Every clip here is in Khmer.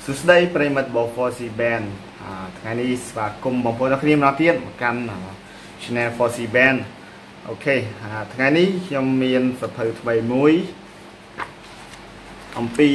สุดท้ายประมาทบอกฟอร์ซีแบนថ្ងៃនេះស្វាគមន៍បងប្អូនអ្នកគ្នាម្ដងទៀតមកកាន់ Channel Foxy Band អូខេថ្ងៃនេះខ្ញុំមានសភៅថ្មីមួយអំពី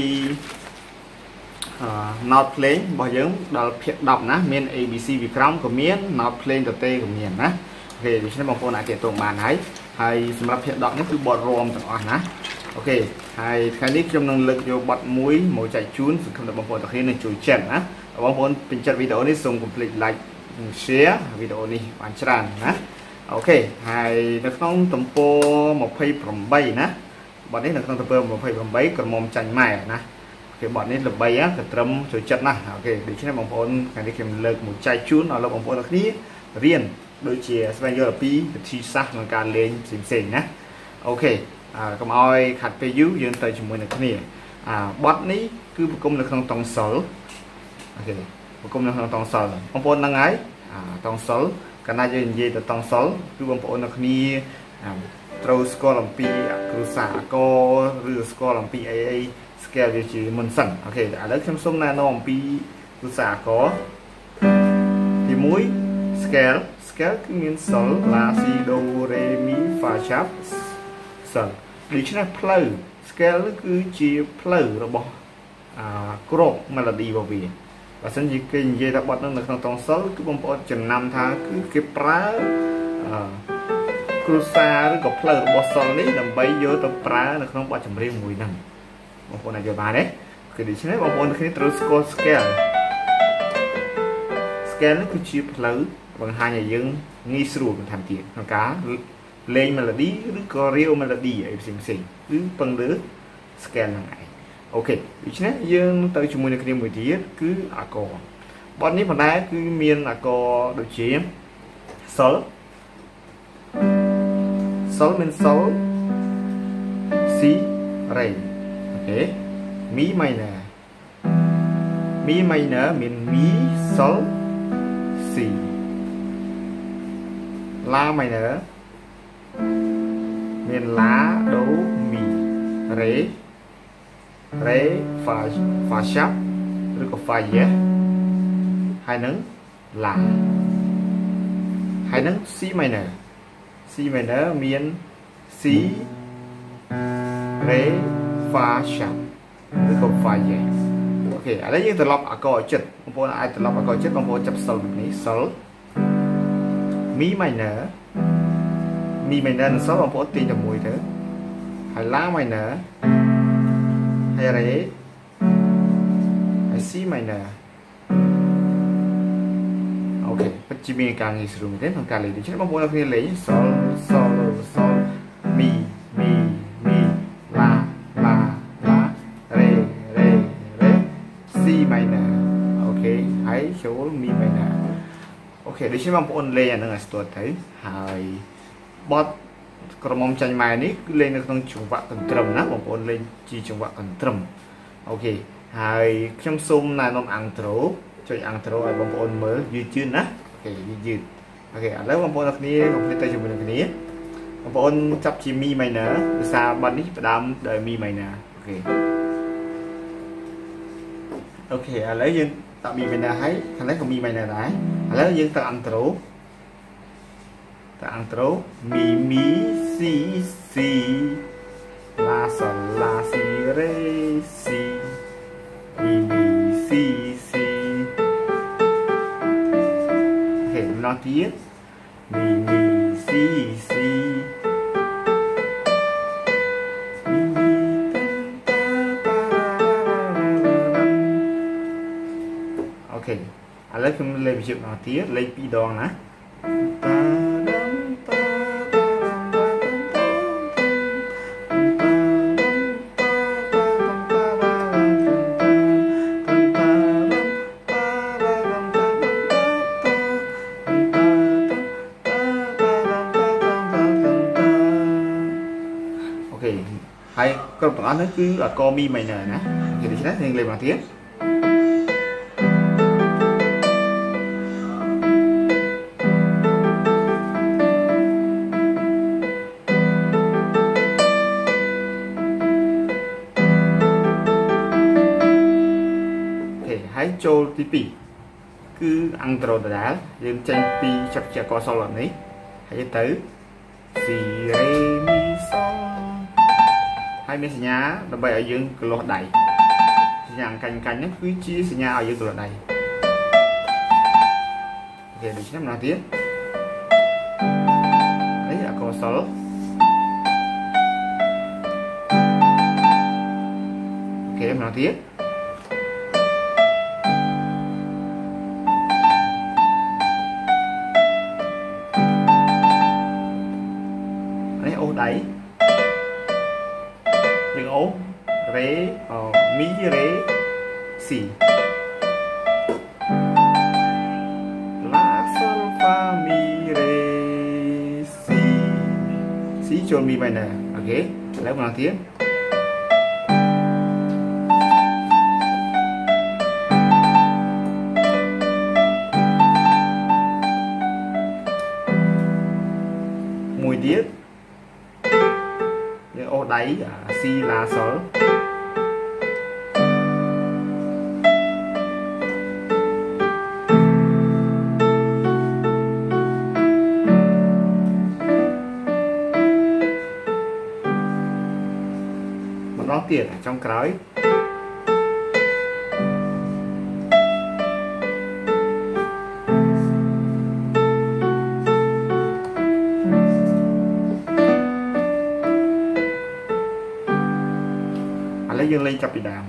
note playing របស់យើងដល់ភាគ10ណាមាន ABC ពីក្រោមក៏មាន note playing ទៅទេក៏មានណាអូខេដូច្នេះបងប្អូនអាចទាក់ទងបានហើយសម្រាប់ភាគ10នេះគឺបទរួមទាំងអស់ណាអូខេហើយថ្ងៃនេះខ្ញុំនឹងលើកយកបទមួយមកចែកជូនសង្ឃឹមថាបងប្អូនទាំងគ្នានឹងជួយចិនណាបងប្អូនពេញចិត្តវីដេអូនេះសូមកុំភ្លេច like share វីដេអូនេះបានច្រើនណាអូខេហើយនៅក្នុងទំព័រ28ណាបទនេះនៅក្នុងទំព័រ28ក្រមុំចាញ់ម៉ែណាអូខេបទនេះល្បីក៏ត្រឹមចូលចិត្តណាអូខេដូច្នេះបងប្អូនថ្ងៃនេះខ្ញុំលើកមកចែកជូនដល់បងប្អូនទាំងគ្នារៀនដូចជាស្វែងយល់អំពីវិធីសាស្ត្រក្នុងការលេងផ្សេងៗណាអូខេកុំឲ្យខាត់ពេលយូរយើងទៅជាមួយនឹងគ្នាបទនេះគឺប្រគំនៅក្នុងតង់សុលអូខេប្រគំនៅក្នុងតង់សុលបងប្អូនហ្នឹងហើយតង់សុលកាលណាយើងនិយាយទៅតង់សុលគឺបងប្អូនទាំងគ្នាត្រូវស្គាល់អំពីអក្សរសាស្ត្រអក្សរឬស្គាល់អំពីអី scale វាជាមុនសិនអូខេឥឡូវខ្ញុំសូមណែនាំអំពីអក្សរអក្សរទី1 scale គឺមានសុលឡាស៊ីដូរ៉េមីហ្វាឆាប់សិនដូច្នេះផ្លូវ scale គឺជាផ្លូវរបស់ក្រប melody របស់វាបើសិនជាគេនិយាយថាបទនោះនៅក្នុងតង់សុលគឺបងប្អូនចំណាំថាគឺគេប្រើគ្រួសារឬក៏ផ្លូវរបស់សុលនេះដើម្បីយកទៅប្រើនៅក្នុងបទចម្រៀងមួយហ្នឹងបងប្អូនអាចយល់បានទេគឺដូច្នេះបងប្អូនគ្នាត្រូវស្គាល់ scale នេះគឺជាផ្លូវបង្ហាញឲ្យយើងងាយស្រួលបន្ថែមទៀតក្នុងការលេង melody ឬក៏ real melody អីផ្សេងគឺពឹងលើ scale ហ្នឹងឯងអូខេដូច្នេះយើងទៅជាមួយនឹងគ្នាមួយទៀតគឺអាកបទនេះបណ្ដែរគឺមានអាកដូចជាសុលមានសុល C រ៉េអូខេ Mi minor មាន Mi សុល C ឡា minor មានឡា ដូ មី រ៉េ ហ្វាឆាប់ឬក៏ ហ្វាយេហើយនឹងឡាហើយនឹង C minor មាន C រ៉េ ហ្វាឆាប់ឬក៏ ហ្វាយេអូខេឥឡូវយើងត្រឡប់អាកឲ្យចិត្តបងប្អូនអាចត្រឡប់អាកចិត្តបងប្អូនចាប់សុលនេះសុល Mi minor និងសុលបងប្អូនទាញតែមួយទៅហើយឡា minor ហើយរ៉េហើយ C minor អូខេពិតជាមានការងាយស្រួលមែនទេក្នុងការលេងដូច្នេះបងប្អូនអ្នកគ្នាលេងសុល Mi ឡា រ៉េ C minor អូខេហើយចូល Mi minor អូខេដូច្នេះបងប្អូនលេងអានឹងឲ្យស្ទាត់ទៅហើយបទក្រមុំចាញ់ម៉ែនេះគឺលេងនៅក្នុងចង្វាក់កន្ទ្រឹមណាបងប្អូនលេងជាចង្វាក់កន្ទ្រឹមអូខេហើយខ្ញុំសូមណែនាំអាំងត្រូចុចអាំងត្រូឲ្យបងប្អូនមើលយឺតណាអូខេយឺតអូខេឥឡូវបងប្អូនអ្នកគ្នាកុំភ្លេចទៅជាមួយនឹងគ្នាបងប្អូនចាប់ជា Mi minor ភាសាបទនេះផ្ដើមដោយ Mi minor អូខេឥឡូវយើងដាក់ Mi minor ហើយខាងនេះក៏ Mi minor ដែរឥឡូវយើងទៅអាំងត្រូMi C La sol La Si Re Si Mi Cโอเคน้องទៀត Mi Cអូខេឥឡូវខ្ញុំលេងវិជ្ជាទៀតលេង2ដងណាហើយគ្រប់ទាំងអស់នេះគឺអាក Mi minor ណាអូខេដូច្នេះយើងលេងមកទៀត โอเค hãy cho tí pì cứ ăn trộn đá dương tranh pi chập chè có sau lần ấy hãy tới si re mi son hai bên nhá là bây ở dương lọt đầy nhàng cành cành nó cứ chia xì nhà ở dương lọt đầy ok được nhắm nào tiếng đấy là có sau ok em nào tiếng đấy những ố ré mi ré xì la sol fa mi ré xì chôn mi minor ok lấy một tiếng mùi tiết những ô đáy si la sol một đó tiền ở trong cái lấy dương lên chập bị đàm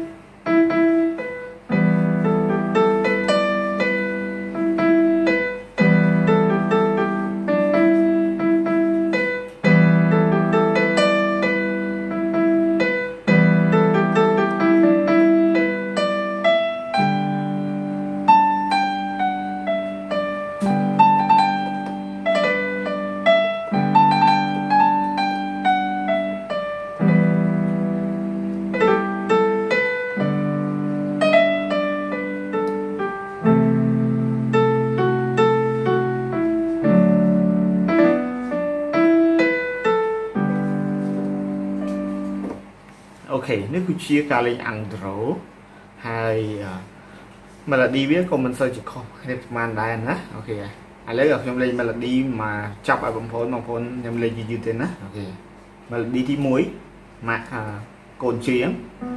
ok nước cứ chia cả lên ăn rổ hay mà là đi biết còn mình sơ chỉ không đẹp màn đài nữa ok lấy ở trong lên mà là đi mà chọc ở bằng phone em lên gì thế nữa ok mà là đi thì muối mà cồn chiến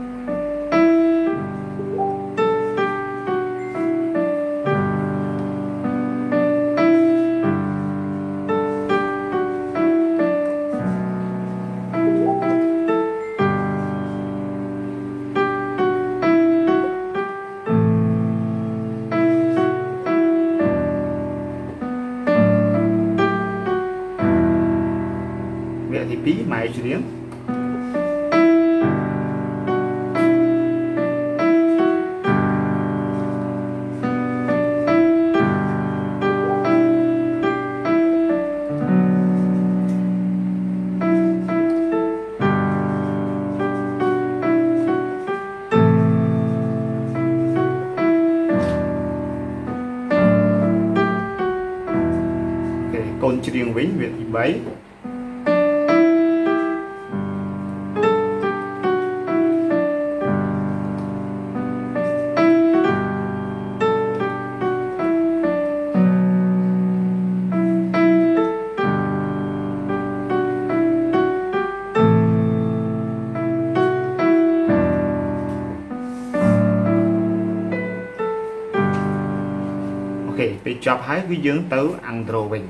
thì bí mày chứ điếng côn chiêng vĩnh viện thì bấy bị chọc hái cái dưỡng tới ăn rô bình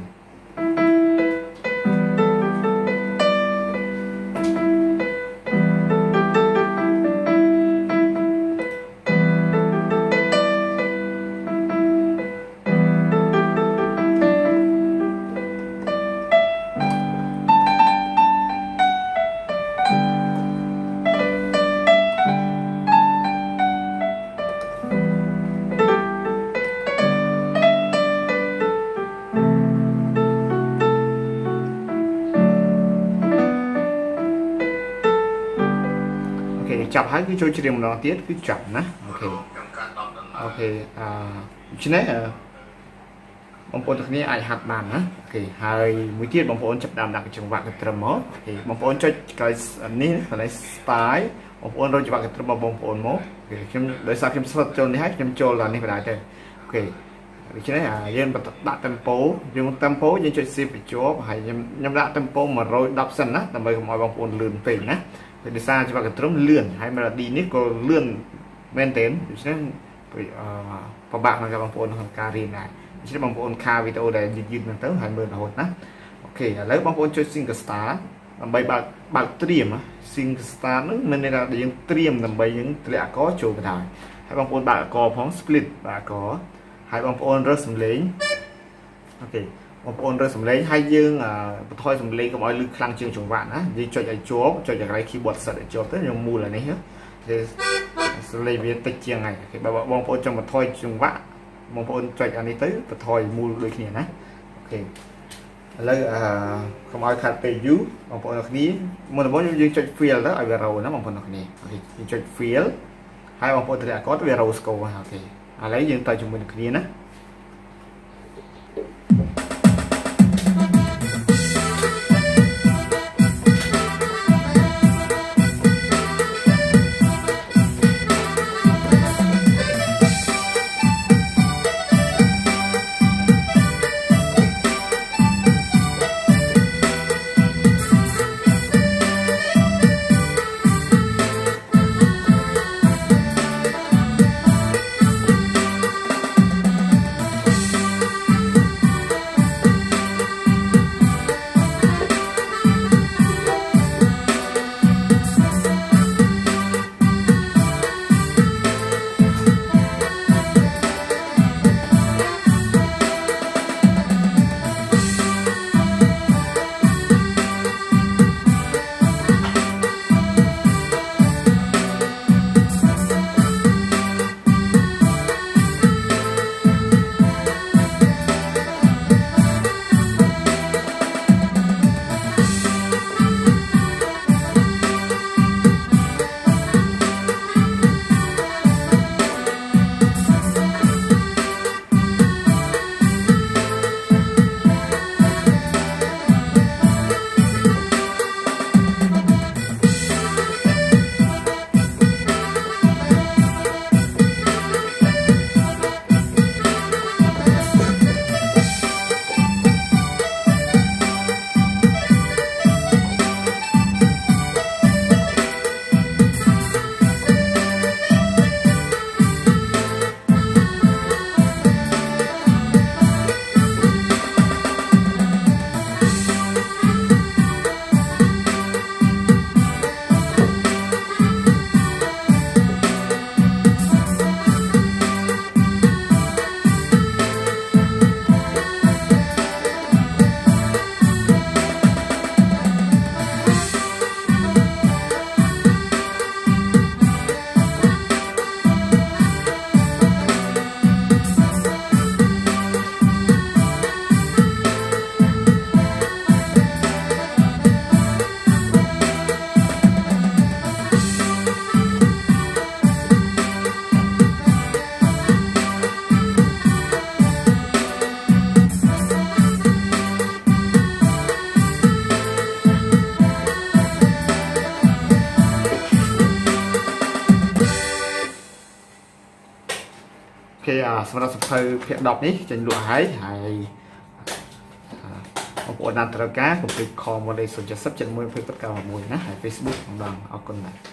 chọc hái cứ trôi chìm nó tiết cứ chọc nè ok ok chứ này បងប្អូនទាំងគ្នាអាចហាត់បានណាអូខេហើយមួយទៀតបងប្អូនចាប់ដើមដាក់ចង្វាក់កត្រឹមមកអូខេបងប្អូនចុចកន្លែងនេះកន្លែង style បងប្អូនរកចង្វាក់កត្រឹមរបស់បងប្អូនមកអូខេខ្ញុំដោយសារខ្ញុំស្រុតចូលនេះហើយខ្ញុំចូលដល់នេះបណ្ដោយទៅអូខេដូច្នេះយើងដាក់ tempo យើង tempo យើងចុច shift បញ្ជាប់ហើយខ្ញុំដាក់ tempo 110សិនណាដើម្បីកុំឲ្យបងប្អូនលឿនពេកណាដោយសារចង្វាក់កត្រឹមលឿនហើយ melody នេះក៏លឿនមែនទែនដូច្នេះពិបាកក្នុងការបងប្អូនក្នុងការរៀនដែរដូច្នេះបងប្អូនខាវីដេអូដែលយឺតៗហ្នឹងទៅហើយមើលរហូតណាអូខេឥឡូវបងប្អូនចុច single star ដើម្បីបើកត្រៀម single star ហ្នឹងមានន័យថាយើងត្រៀមដើម្បីយើងធ្លាក់អក្សរចូលបណ្ដោយហើយបងប្អូនបើកអក្សរផង split បើកអក្សរហើយបងប្អូនរើសសំឡេងអូខេបងប្អូនរើសសំឡេងហើយយើងបន្ថយសំឡេងកុំឲ្យលឺខ្លាំងជាងចង្វាក់ណាយើងចុចឲ្យជាប់ចុចកន្លែង keyboard set ឲ្យជាប់ទៅខ្ញុំមូលអានេះទេសំឡេងវាតិចជាងហើយបើបងប្អូនចង់បន្ថយចង្វាក់បងប្អូនចុចអានេះទៅបន្ថយមូលដូចគ្នាណាអូខេឥឡូវកុំឲ្យខាត់ពេកយូរបងប្អូនទាំងគ្នាមុនដំបូងយើងចុច fill ទៅឲ្យវារោណាបងប្អូនទាំងគ្នាអូខេយើងចុច fill ហើយបងប្អូនត្រាក់អក្សរទៅវារោ score អូខេឥឡូវយើងទៅជាមួយនឹងគ្នាណាសម្រាប់សភៅភាគ10នេះចេញលក់ហើយបងប្អូនបានត្រូវការកុំភ្លេចខមមកលេខ070 71 29 6ណាហើយ Facebook ផងដែរអរគុណបាទ